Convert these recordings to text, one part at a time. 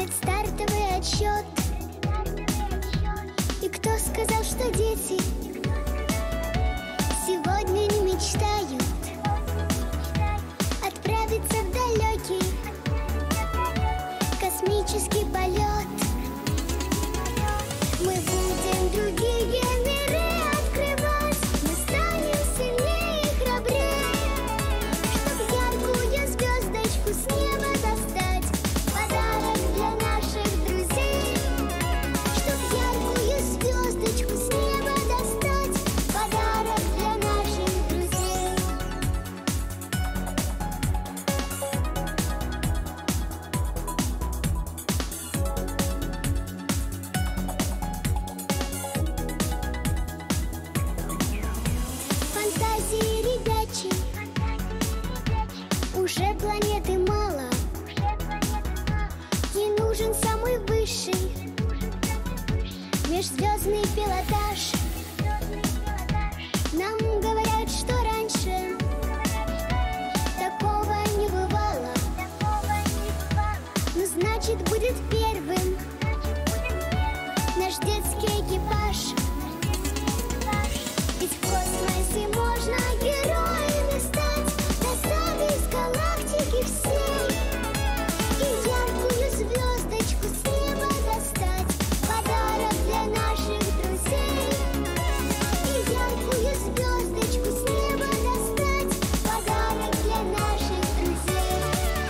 Идет стартовый отсчет. И кто сказал, что дети сегодня не мечтают отправиться в далекий космический полет? Мы будем другие миры открывать, мы станем сильнее и храбрее, чтоб яркую звездочку с неба достать, подарок для наших друзей. Чтоб яркую звездочку с неба достать, подарок для наших друзей. Фантазии ребячей, уже планеты мало, ей нужен самый высший межзвездный пилотаж. Нам говорят, что раньше такого не бывало, но значит будет первым наш детский экипаж. Ведь в космосе можно героями стать, достать из галактики всей и яркую звездочку с неба достать, подарок для наших друзей. И яркую звездочку с неба достать, подарок для наших друзей.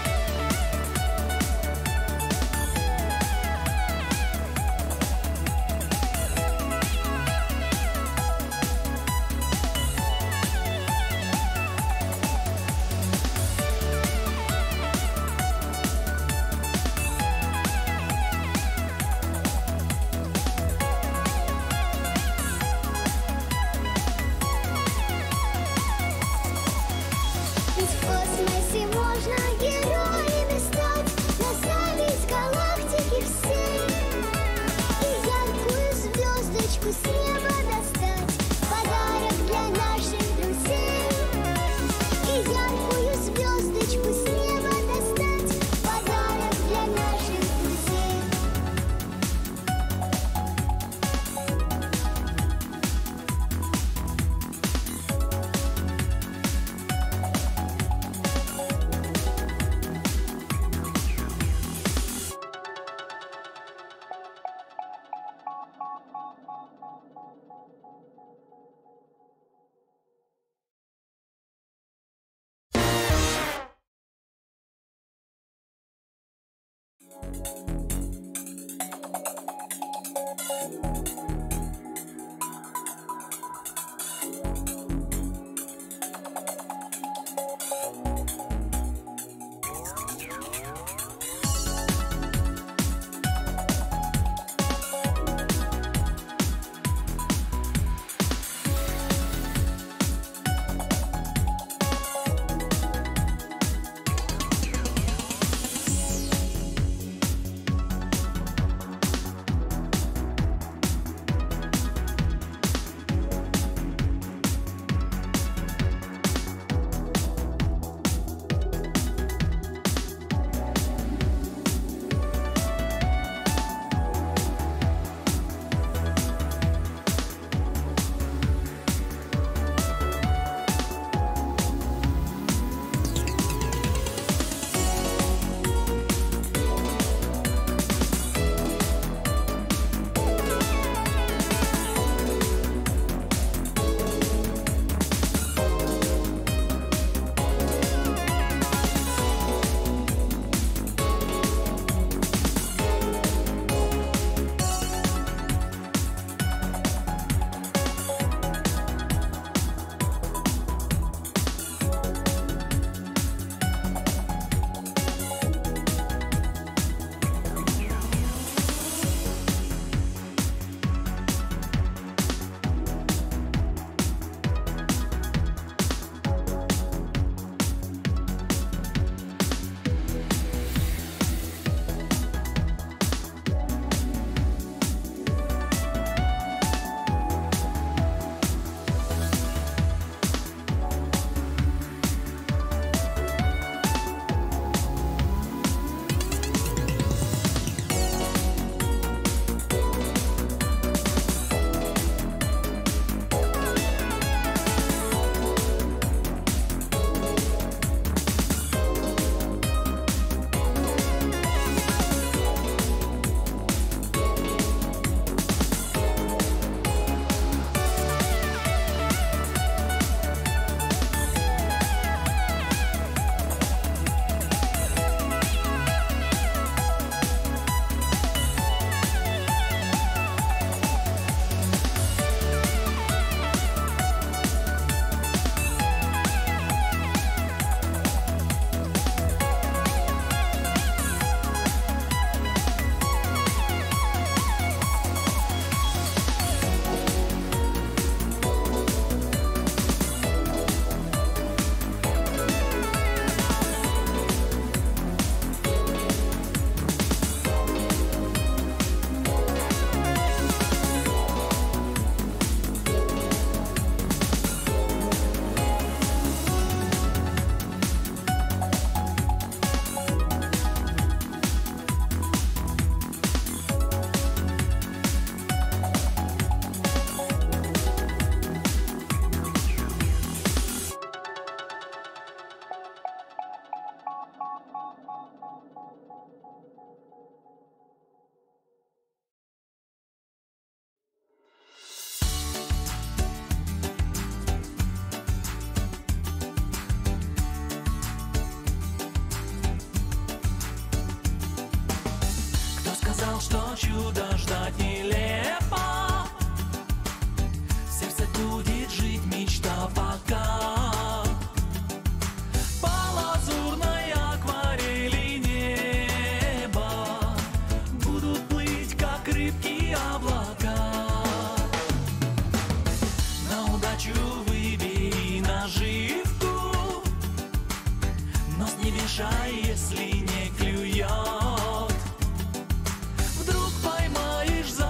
Ведь в космосе можно героями стать, достать из галактики всей и яркую звездочку с неба достать, подарок для наших друзей. И яркую звездочку с неба достать, подарок для наших друзей. Кто сказал, что чудо ждать нелепо? В сердце будет жить мечта пока. По лазурной акварели неба будут плыть, как рыбки, облака. На удачу выбери наживку, нос не вешай, если не клюет. Вдруг поймаешь за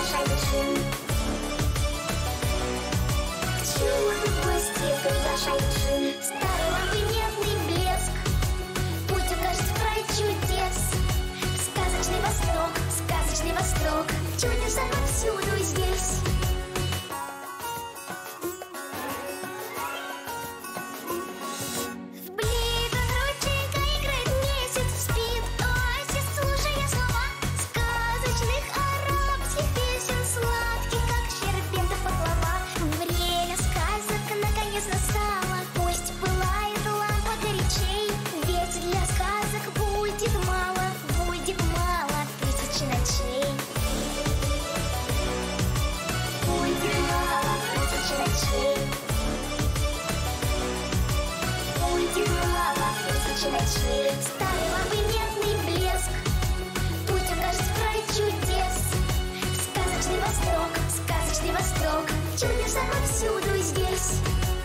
приглашай джин. К чуду в гости приглашай джин. Старой лампы медный блеск, путь укажет в край чудес. Сказочный Восток, чудеса повсюду здесь. Старой лампы медный блеск, путь укажет в край чудес. Сказочный Восток, чудеса повсюду здесь.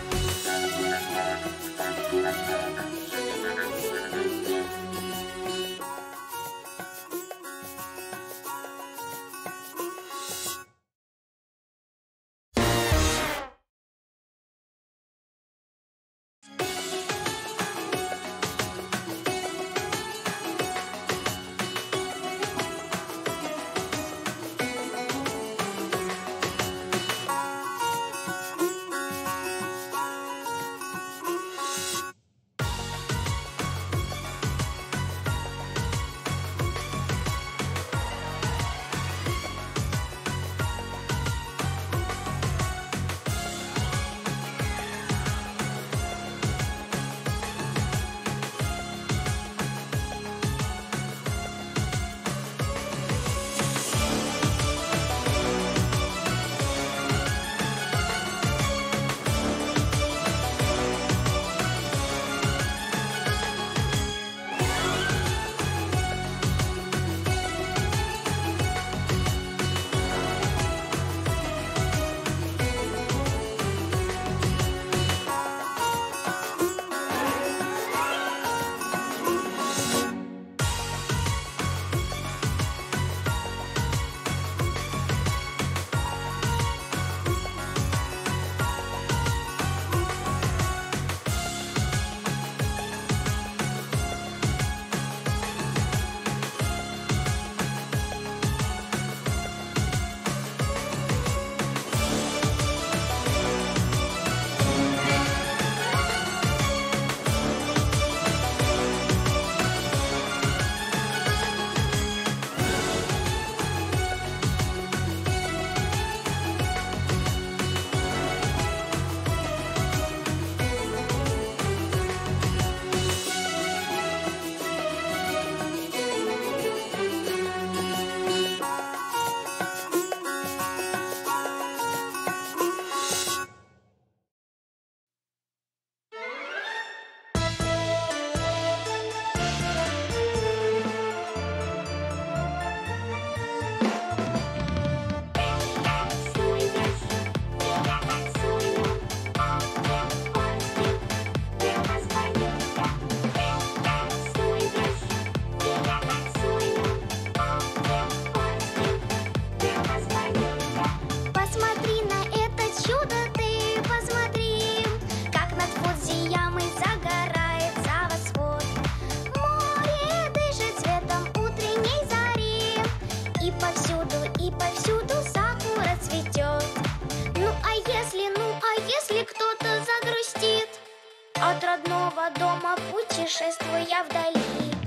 От родного дома путешествуя вдали,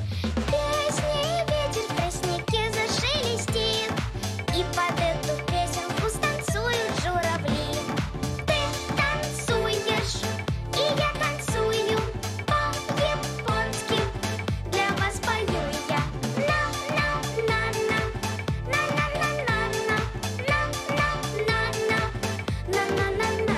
песни ветер в тростнике зашелестит, и под эту песенку станцуют журавли. Ты танцуешь, и я танцую, по-японски для вас пою я. На-на-на-на, на-на-на-на-на, на-на-на-на, на-на-на-на-на.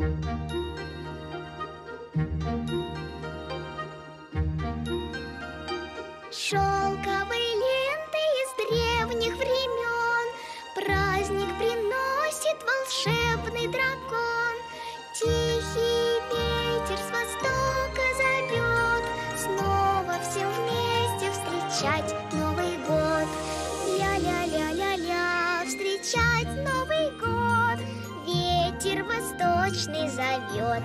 Шелковой лентой из древних времен праздник приносит волшебный дракон. Тихий ветер с востока зовет снова всем вместе встречать Новый год. Ля-ля-ля-ля-ля, встречать Новый год ветер восточный зовет.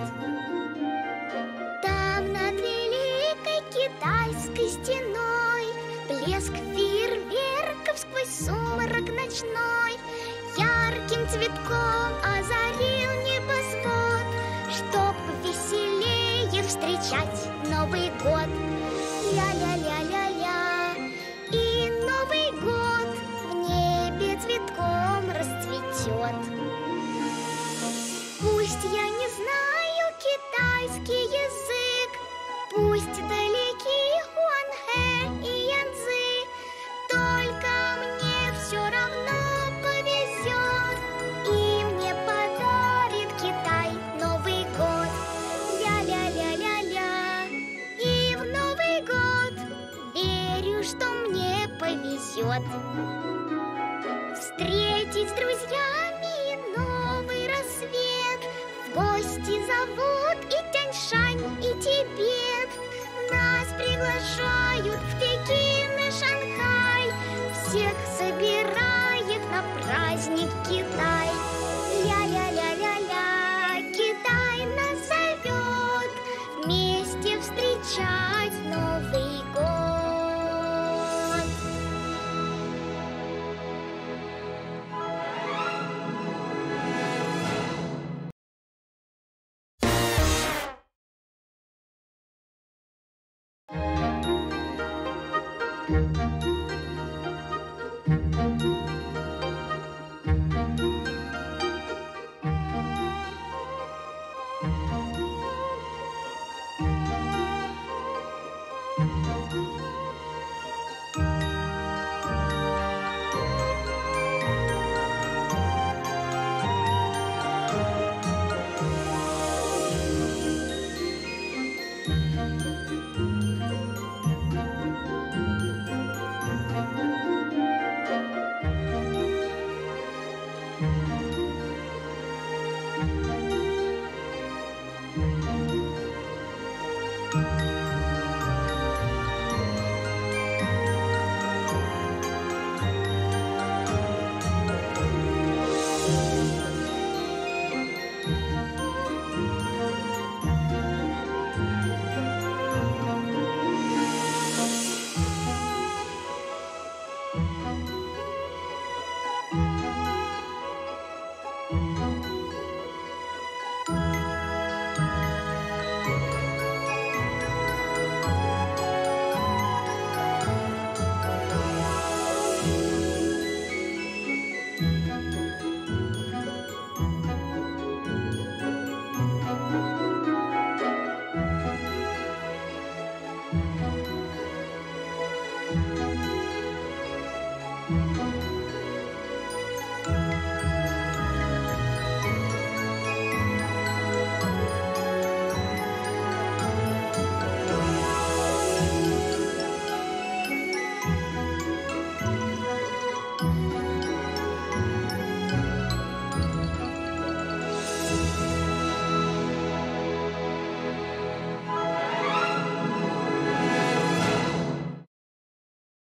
Там над великой китайской стеной блеск фейерверков сквозь сумрак ночной ярким цветком озарил небосвод, чтоб веселее встречать Новый год. Ля-ля-ля-ля-ля, и Новый год в небе цветком расцветет. Пусть я не знаю китайский язык, пусть далеки Хуанхэ и Янцзы, только мне все равно повезет, и мне подарит Китай Новый год. Ля-ля-ля-ля-ля, и в Новый год верю, что мне повезет. Встретить с друзьями новый рассвет, в гости зовут и Тяньшань, и Тибет. Нас приглашают в Пекин и Шанхай, всех собирает на праздник Китай. Ля-ля-ля-ля-ля, Китай нас зовет вместе встречать Новый год.